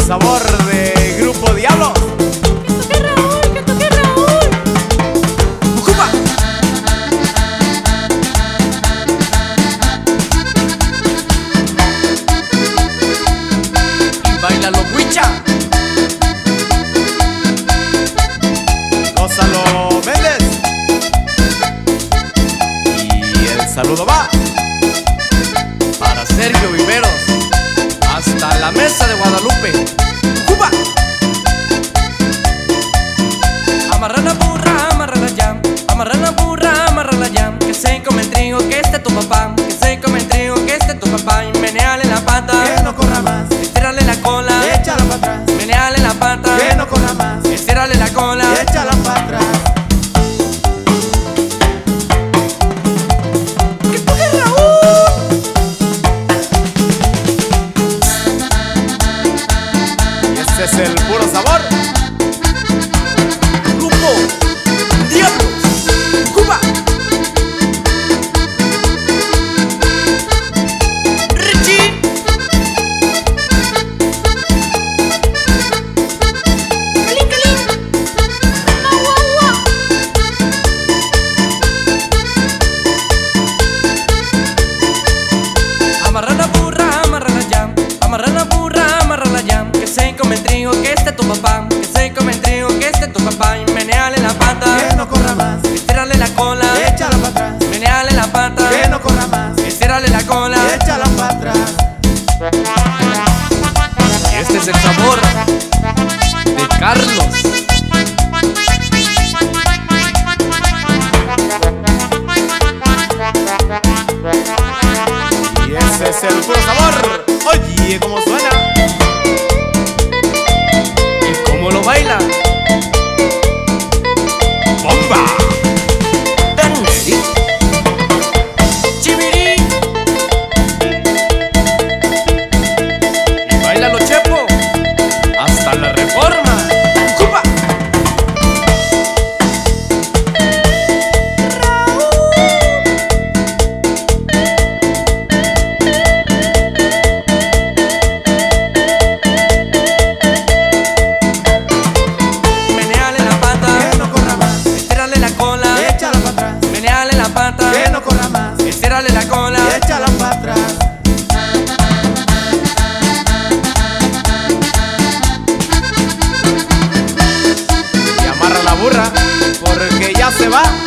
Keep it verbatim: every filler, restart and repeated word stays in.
sabor de Grupo Diablo. ¡Que toque Raúl! ¡Que toque Raúl! ¡Ujupa! Y bailalo, Huicha. Gózalo, Méndez. Y el saludo va para Sergio Viveros, hasta la mesa de Guadalupe. ¡Ujupa! Amarra la burra, amarra la ya. Amarra la burra, amarra la ya. Que se come el trigo, que este tu papá. Que se come el trigo, que este tu papá. Y meneale la pata, Que no corra más, estírale la cola, échala para atrás. meneale la pata, Que no corra más, estírale la cola. échala para atrás. ¡Que toque Raúl! Y este es el puro sabor. Grupo Diablo. ¡Ujupa! ¡Richie! ¡Calín, calín! ¡Agua, agua! Amarra la burra, amarra la ya. Amarra la burra, amarra la ya. Que se come el trigo, que este tu papá. Que se come el trigo, que este tu papá. Y meneale la pata, Que no corra más, estírale la cola, échala para atrás. meneale la pata, Que no corra más, estírale la cola. échala para atrás. Y este es el sabor de Carlos. Y ese es el puro sabor. Oye, cómo suena. Y cómo lo baila. ¡Bomba! Dance. Chibirí. Y bailalo, Chepo, hasta la Reforma. ¡Ujupa! Meneale la pata, Que no corra más, estírale la cola, échala para atrás. meneale la pata, Que no corra más, estírale la cola. échala para atrás. Y amarra la burra, porque ya se va.